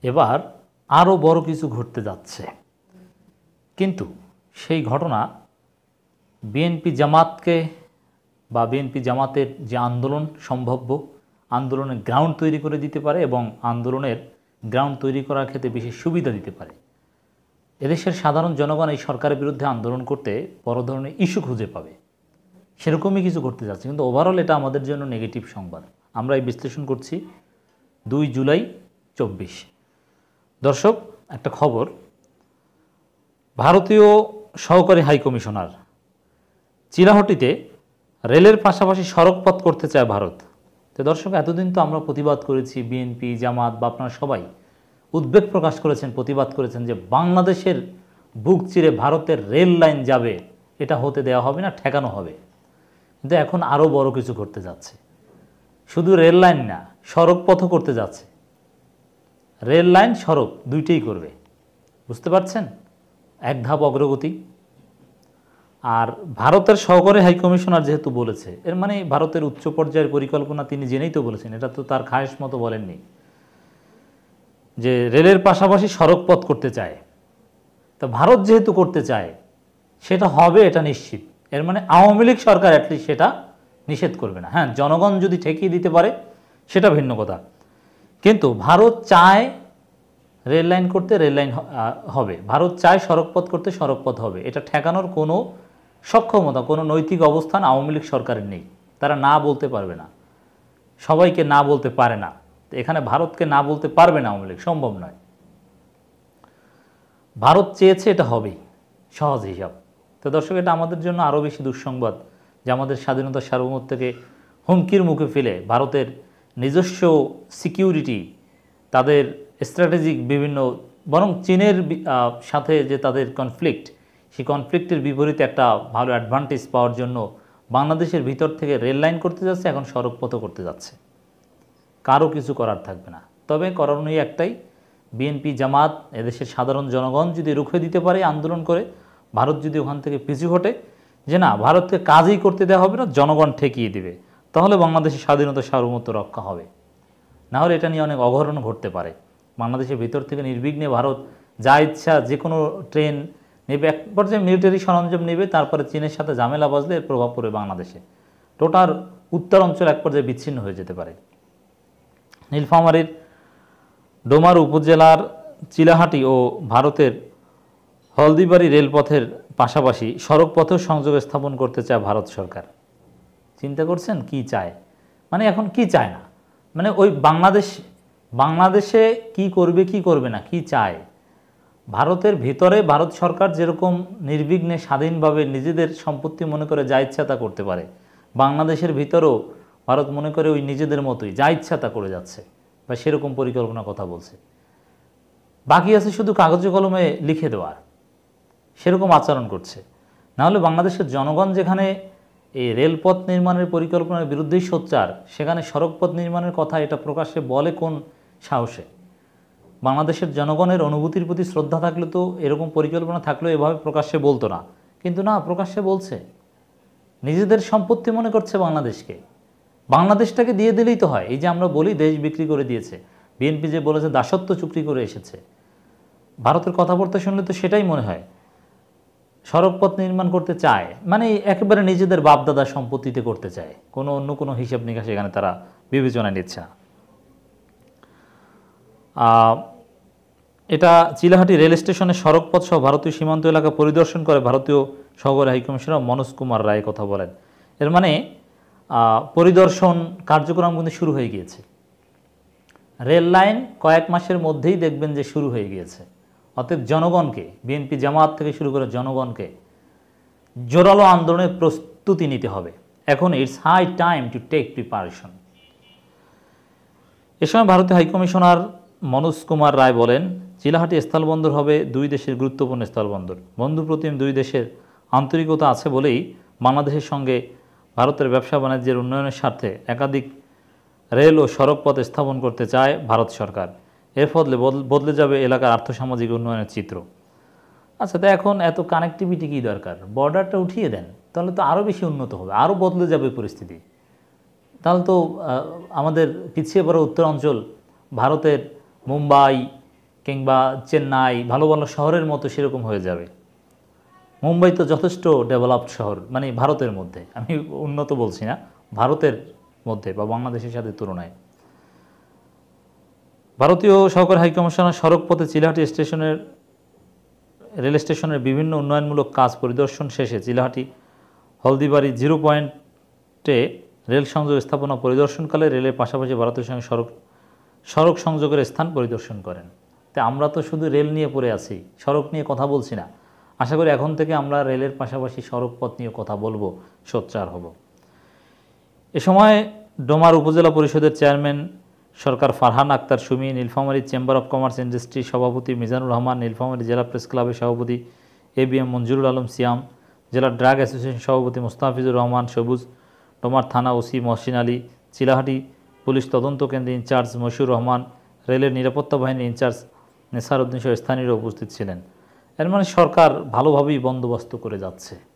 এবার আরও বড় কিছু ঘটতে যাচ্ছে, কিন্তু সেই ঘটনা বিএনপি জামাতকে বা বিএনপি জামাতের যে আন্দোলন সম্ভাব্য আন্দোলনের গ্রাউন্ড তৈরি করে দিতে পারে এবং আন্দোলনের গ্রাউন্ড তৈরি করার ক্ষেত্রে বিশেষ সুবিধা দিতে পারে। এদেশের সাধারণ জনগণ এই সরকারের বিরুদ্ধে আন্দোলন করতে বড় ধরনের ইস্যু খুঁজে পাবে, সেরকমই কিছু করতে যাচ্ছে। কিন্তু ওভারঅল এটা আমাদের জন্য নেগেটিভ সংবাদ। আমরা এই বিশ্লেষণ করছি 2 জুলাই 24। দর্শক, একটা খবর, ভারতীয় সহকারী হাইকমিশনার চিলাহাটিতে রেলের পাশাপাশি সড়কপথ করতে চায় ভারত। তো দর্শক, এতদিন তো আমরা প্রতিবাদ করেছি, বিএনপি জামাত বা আপনারা সবাই উদ্বেগ প্রকাশ করেছেন, প্রতিবাদ করেছেন যে বাংলাদেশের বুক চিরে ভারতের রেল লাইন যাবে, এটা হতে দেওয়া হবে না, ঠেকানো হবে। কিন্তু এখন আরও বড় কিছু করতে যাচ্ছে। শুধু রেল লাইন না, সড়কপথও করতে যাচ্ছে। রেল লাইন সড়ক দুইটাই করবে, বুঝতে পারছেন? এক ধাপ অগ্রগতি। আর ভারতের সহকারী হাইকমিশনার যেহেতু বলেছে, এর মানে ভারতের উচ্চ পর্যায়ের পরিকল্পনা তিনি জেনেই তো বলেছেন, এটা তো তার খায়েশ মতো বলেননি, যে রেলের পাশাপাশি সড়কপথ করতে চায়। তো ভারত যেহেতু করতে চায়, সেটা হবে, এটা নিশ্চিত। এর মানে আওয়ামী লীগ সরকার অ্যাটলিস্ট সেটা নিষেধ করবে না। হ্যাঁ, জনগণ যদি ঠেকিয়ে দিতে পারে সেটা ভিন্ন কথা, কিন্তু ভারত চায় রেল লাইন করতে রেল লাইন হবে, ভারত চায় সড়কপথ করতে সড়কপথ হবে। এটা ঠেকানোর কোনো সক্ষমতা, কোনো নৈতিক অবস্থান আওয়ামী লীগ সরকারের নেই। তারা না বলতে পারবে না, সবাইকে না বলতে পারে না। এখানে ভারতকে না বলতে পারবে না আওয়ামী লীগ, সম্ভব নয়। ভারত চেয়েছে, এটা হবেই, সহজ হিসাব। তো দর্শক, এটা আমাদের জন্য আরও বেশি দুঃসংবাদ যে আমাদের স্বাধীনতার সার্বভৌমত্বকে হুমকির মুখে ফেলে ভারতের নিজস্ব সিকিউরিটি, তাদের স্ট্র্যাটেজিক বিভিন্ন, বরং চীনের সাথে যে তাদের কনফ্লিক্ট, সেই কনফ্লিক্টের বিপরীতে একটা ভালো অ্যাডভান্টেজ পাওয়ার জন্য বাংলাদেশের ভিতর থেকে রেল লাইন করতে যাচ্ছে, এখন সড়কপথও করতে যাচ্ছে। কারো কিছু করার থাকবে না। তবে করণীয় একটাই, বিএনপি জামাত এদেশের সাধারণ জনগণ যদি রুখে দিতে পারে আন্দোলন করে, ভারত যদি ওখান থেকে পিছু হটে যে না ভারতকে কাজই করতে দেওয়া হবে না, জনগণ ঠেকিয়ে দিবে, তাহলে বাংলাদেশের স্বাধীনতা সার্বভৌমত্ব রক্ষা হবে। না হলে এটা নিয়ে অনেক অঘটন ঘটতে পারে। বাংলাদেশের ভিতর থেকে নির্বিঘ্নে ভারত যা ইচ্ছা যে কোনো ট্রেন নেবে, এক পর্যায়ে মিলিটারি সরঞ্জাম নেবে, তারপরে চীনের সাথে ঝামেলা বাজলে এর প্রভাব পড়বে বাংলাদেশে। টোটাল উত্তর অঞ্চল এক পর্যায়ে বিচ্ছিন্ন হয়ে যেতে পারে। নীলফামারীর ডোমার উপজেলার চিলাহাটি ও ভারতের হলদিবাড়ি রেলপথের পাশাপাশি সড়কপথেও সংযোগ স্থাপন করতে চায় ভারত সরকার। চিন্তা করছেন কি চায়? মানে এখন কি চায় না, মানে ওই বাংলাদেশে কি করবে কি করবে না, কি চায়। ভারতের ভিতরে ভারত সরকার যেরকম নির্বিঘ্নে স্বাধীনভাবে নিজেদের সম্পত্তি মনে করে যা ইচ্ছা তা করতে পারে, বাংলাদেশের ভিতরেও ভারত মনে করে ওই নিজেদের মতোই যা ইচ্ছা তা করে যাচ্ছে, বা সেরকম পরিকল্পনার কথা বলছে। বাকি আছে শুধু কাগজে কলমে লিখে দেওয়ার, সেরকম আচরণ করছে। নাহলে বাংলাদেশের জনগণ যেখানে এই রেলপথ নির্মাণের পরিকল্পনার বিরুদ্ধেই সোচ্চার, সেখানে সড়কপথ নির্মাণের কথা এটা প্রকাশ্যে বলে কোন সাহসে? বাংলাদেশের জনগণের অনুভূতির প্রতি শ্রদ্ধা থাকলে তো এরকম পরিকল্পনা থাকলেও এভাবে প্রকাশ্যে বলতো না, কিন্তু না, প্রকাশ্যে বলছে। নিজেদের সম্পত্তি মনে করছে বাংলাদেশকে, বাংলাদেশটাকে দিয়ে দিলেই তো হয়। এই যে আমরা বলি দেশ বিক্রি করে দিয়েছে, বিএনপি যে বলেছে দাসত্ব চুক্তি করে এসেছে, ভারতের কথাবার্তা শুনলে তো সেটাই মনে হয়। সড়কপথ নির্মাণ করতে চায় মানে একেবারে নিজেদের বাপদাদা সম্পত্তিতে করতে চায়, কোনো অন্য কোনো হিসাব নিকাশ এখানে তারা বিবেচনায় নিচ্ছে না। এটা চিলাহাটি রেল স্টেশনের সড়কপথ সহ ভারতীয় সীমান্ত এলাকা পরিদর্শন করে ভারতীয় সহকারী হাইকমিশনার মনোজ কুমার রায় কথা বলেন। এর মানে পরিদর্শন কার্যক্রম কিন্তু শুরু হয়ে গিয়েছে। রেল লাইন কয়েক মাসের মধ্যেই দেখবেন যে শুরু হয়ে গিয়েছে। অতএব জনগণকে, বিএনপি জামাত থেকে শুরু করে জনগণকে জোরালো আন্দোলনের প্রস্তুতি নিতে হবে। এখন it's high time to take preparation. এ সময় ভারতীয় হাইকমিশনার মনোজ কুমার রায় বলেন, চিলাহাটি স্থলবন্দর হবে দুই দেশের গুরুত্বপূর্ণ স্থলবন্দর। বন্ধুপ্রতিম দুই দেশের আন্তরিকতা আছে বলেই বাংলাদেশের সঙ্গে ভারতের ব্যবসা বাণিজ্যের উন্নয়নের স্বার্থে একাধিক রেল ও সড়কপথ স্থাপন করতে চায় ভারত সরকার। এর ফলে বদলে যাবে এলাকার আর্থসামাজিক উন্নয়নের চিত্র। আচ্ছা, তো এখন এত কানেক্টিভিটি কী দরকার? বর্ডারটা উঠিয়ে দেন, তাহলে তো আরও বেশি উন্নত হবে, আরও বদলে যাবে পরিস্থিতি। তাহলে তো আমাদের পিছিয়ে পড়া উত্তর অঞ্চল, ভারতের মুম্বাই, কিংবা চেন্নাই ভালো ভালো শহরের মতো সেরকম হয়ে যাবে। মুম্বাই তো যথেষ্ট ডেভেলপড শহর, মানে ভারতের মধ্যে, আমি উন্নত বলছি না, ভারতের মধ্যে বা বাংলাদেশের সাথে তুলনায়। ভারতীয় সহকারী হাইকমিশনার সড়ক পথে চিলাহাটি রেল স্টেশনের বিভিন্ন উন্নয়নমূলক কাজ পরিদর্শন শেষে চিলাহাটি হলদিবাড়ি 0 পয়েন্টে রেল সংযোগ স্থাপনা পরিদর্শনকালে রেলের পাশাপাশি ভারতের সঙ্গে সড়ক সংযোগের স্থান পরিদর্শন করেন। তাই আমরা তো শুধু রেল নিয়ে পড়ে আছি, সড়ক নিয়ে কথা বলছি না। আশা করি এখন থেকে আমরা রেলের পাশাপাশি সড়ক পথ নিয়ে কথা বলবো, সোচ্চার হব। এ সময় ডোমার উপজেলা পরিষদের chairman Sarkar Farhan Akhtar Sumi, Nilphamari chamber of commerce industry সভাপতি মিজানুর রহমান, নীলফামারী জেলা প্রেস ক্লাবের সভাপতি ABM মঞ্জুরুল আলম সিয়াম, জেলা ড্রাগ অ্যাসোসিয়েশন সভাপতি মুস্তাফিজুর রহমান সবুজ, ডোমার থানা ওসি মহসিন আলী, চিলাহাটি পুলিশ তদন্ত কেন্দ্রের ইনচার্জ মশিউর রহমান, রেলের নিরাপত্তা বাহিনীর ইনচার্জ নেসার উদ্দিন সহ স্থানীয়রা উপস্থিত ছিলেন। এর মানে সরকার ভালোভাবেই বন্দোবস্ত করে যাচ্ছে।